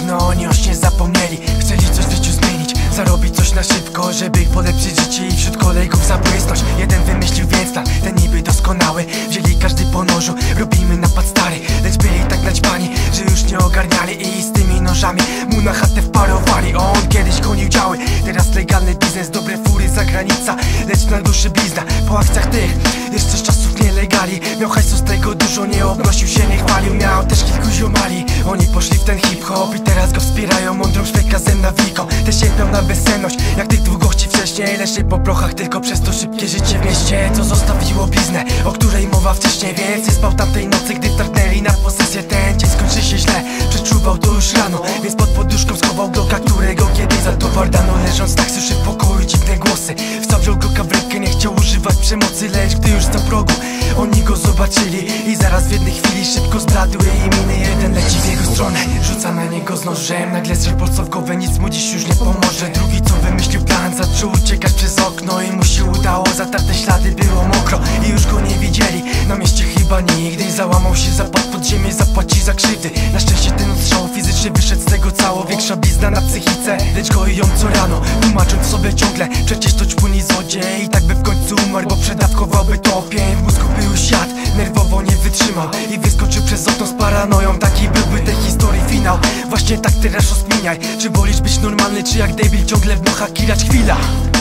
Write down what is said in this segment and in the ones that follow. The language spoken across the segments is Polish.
no oni już nie zapomnieli. Chcieli coś w życiu zmienić, zarobić coś na szybko, żeby polepszyć życie i wśród kolegów zabłysnąć. Jeden wymyślił więc plan, ten niby doskonały. Wzięli każdy po nożu, robimy napad stary. Lecz byli tak naćpani, że już nie ogarniali i z tymi nożami mu na chatę wparowali. On kiedyś gonił działy, teraz legalny biznes, dobre fury, zagranica, lecz na duszy blizna. Po akcjach tych, jeszcze z czasów nielegali. Miał hajsu z tego dużo, nie obnosił się, nie chwalił. Miał też kilku ziomali, oni poszli w ten hip-hop i teraz go wspierają mądrą przekazem nawiką. Też cierpiał na bezsenność, jak tych dwóch gości wcześniej. Leży po prochach tylko przez to szybkie życie w mieście, co zostawiło bliznę, o której mowa wcześniej. Więc spał tamtej nocy, gdy wtargnęli na posesję. Ten dzień skończy się źle, przeczuwał to już rano, więc pod poduszką schował Glocka, którego kiedyś za towar dano. Leżąc tak słyszy w pokoju dziwne głosy. Wstawiał Glocka w rękę, nie chciał używać przemocy, lecz gdy już stał w progu, oni go zobaczyli i zaraz w jednej chwili szybko zbladły i miny. Jeden leci w jego stronę, rzuca na niego z nożem. Nagle strzel prosto w głowę, nic mu dziś już nie pomoże. Drugi, co wymyślił plan, zaczął uciekać przez okno i mu się udało. Zatarte ślady, było mokro i już go nie widzieli na mieście chyba nigdy. Załamał się, zapadł pod ziemię, zapłaci za krzywdy. Na szczęście ten odstrzał fizycznie wyszedł z tego cało. Większa blizna na psychice, lecz goi ją co rano, tłumacząc sobie ciągle, przecież to ćpuni złodziej. I tak by w końcu umarł, bo przedawkowałby to opień. W mózgu był siad, nerwowo nie wytrzymał i wyskoczył przez okno z paranoją. Taki byłby tej historii finał. Właśnie tak teraz rozkminiaj, czy wolisz być normalny, czy jak debil ciągle w nochach kirać chwila.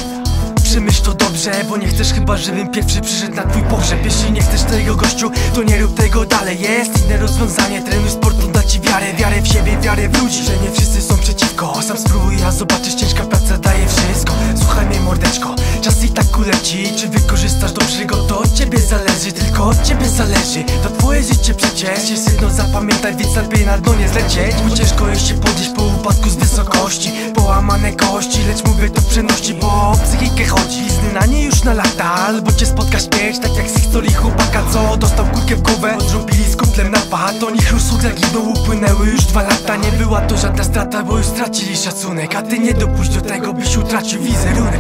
Przemyśl to dobrze, bo nie chcesz chyba, żebym pierwszy przyszedł na twój pogrzeb. Jeśli nie chcesz tego, gościu, to nie rób tego dalej. Jest inne rozwiązanie, trenuj sport, to da ci wiarę. Wiarę w siebie, wiarę w ludzi, że nie wszyscy są przeciwko. Sam spróbuj, a zobaczysz, ciężka praca daje wszystko. Słuchaj mnie, mordeczko, czas i tak uleci. Czy wykorzystasz dobrze go, to od ciebie zależy. Tylko od ciebie zależy, to twoje życie przecież. Jest jedno zapamiętaj, więc lepiej na dno nie zlecieć, bo ciężko jest się podnieść po upadku z wysokości. Połamane kości, lecz mówię to przenosi, bo o psychikę chodzi. Blizny na nie już na lata, albo cię spotka śmierć, tak jak z historii chłopaka, co dostał kulkę w głowę. Odrząbili z kumplem napad, oni chrusł zaginął, upłynęły już 2 lata. Nie była to żadna strata, bo już stracili szacunek, a ty nie dopuść do tego, byś utracił wizerunek.